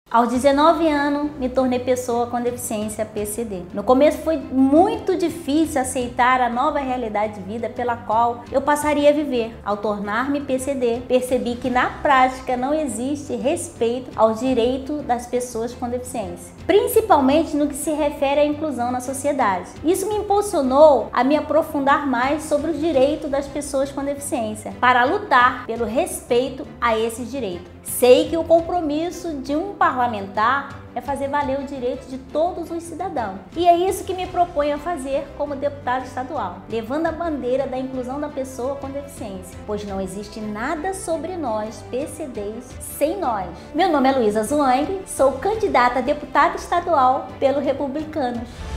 Aos 19 anos, me tornei pessoa com deficiência PCD. No começo foi muito difícil aceitar a nova realidade de vida pela qual eu passaria a viver. Ao tornar-me PCD, percebi que na prática não existe respeito aos direitos das pessoas com deficiência, principalmente no que se refere à inclusão na sociedade. Isso me impulsionou a me aprofundar mais sobre os direitos das pessoas com deficiência, para lutar pelo respeito a esses direitos. Sei que o compromisso de um parlamentar é fazer valer o direito de todos os cidadãos. E é isso que me proponho a fazer como deputada estadual, levando a bandeira da inclusão da pessoa com deficiência, pois não existe nada sobre nós, PCDs, sem nós. Meu nome é Luísa Zwang, sou candidata a deputada estadual pelo Republicanos.